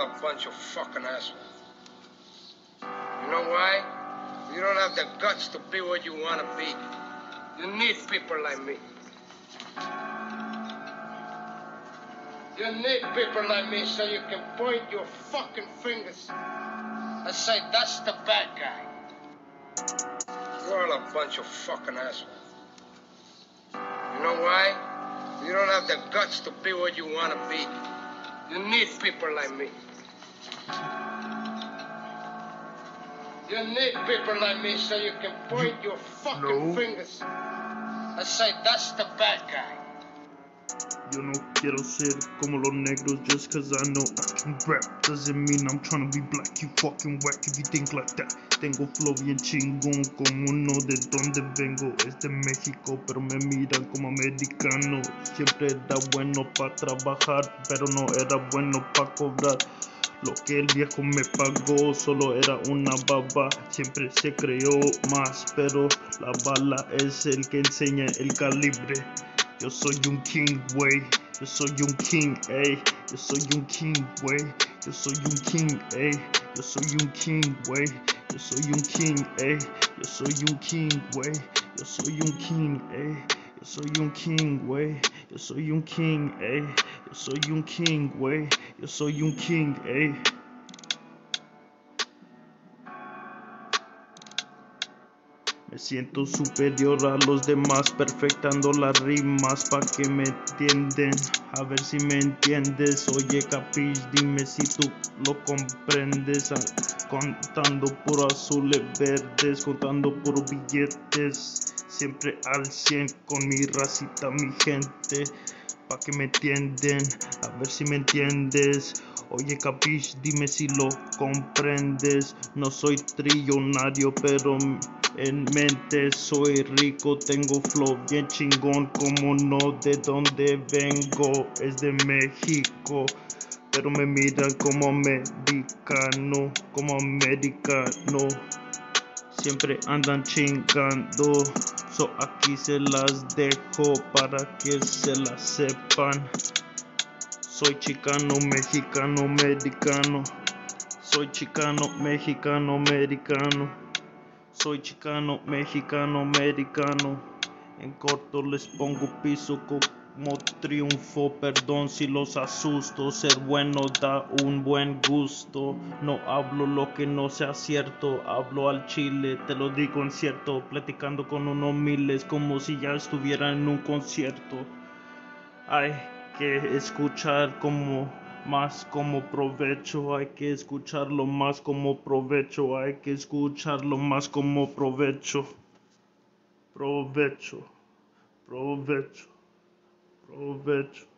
a bunch of fucking assholes. You know why? You don't have the guts to be what you want to be. You need people like me. You need people like me so you can point your fucking fingers and say, that's the bad guy. You're all a bunch of fucking assholes. You know why? You don't have the guts to be what you want to be. You need people like me. You need people like me so you can point your fucking fingers and say, that's the bad guy. Yo no quiero ser como los negros just cause I know I can rap. Doesn't mean I'm tryna be black, you fucking whack if you think like that. Tengo flow bien chingón, como no de donde vengo. Es de México, pero me miran como americano. Siempre era bueno pa' trabajar, pero no era bueno pa' cobrar. Lo que el viejo me pagó solo era una baba. Siempre se creó más, pero la bala es el que enseña el calibre. Yo soy un king, wey. Yo soy un king, ey. Yo soy un king, wey. Yo soy un king, ey. Yo soy un king, wey. Yo soy un king, ey. Yo soy un king, wey. Yo soy un king, ey. Yo soy un king, wey. Yo soy un king, ey. Yo soy un king, wey. Yo soy un king, ey. Me siento superior a los demás, perfectando las rimas pa' que me entienden. A ver si me entiendes, oye capish, dime si tú lo comprendes. Contando por azules verdes, contando por billetes. Siempre al 100 con mi racita, mi gente. Pa' que me entienden, a ver si me entiendes. Oye capish, dime si lo comprendes. No soy trillonario, pero en mente soy rico, tengo flow bien chingón, como no de donde vengo, es de México, pero me miran como americano, siempre andan chingando, so aquí se las dejo para que se las sepan, soy chicano, mexicano, americano, soy chicano, mexicano, americano. Soy chicano, mexicano, americano. En corto les pongo piso como triunfo. Perdón si los asusto. Ser bueno da un buen gusto. No hablo lo que no sea cierto. Hablo al chile, te lo digo en cierto. Platicando con unos miles como si ya estuviera en un concierto. Hay que escuchar más como provecho, hay que escucharlo más como provecho, hay que escucharlo más como provecho, provecho, provecho, provecho.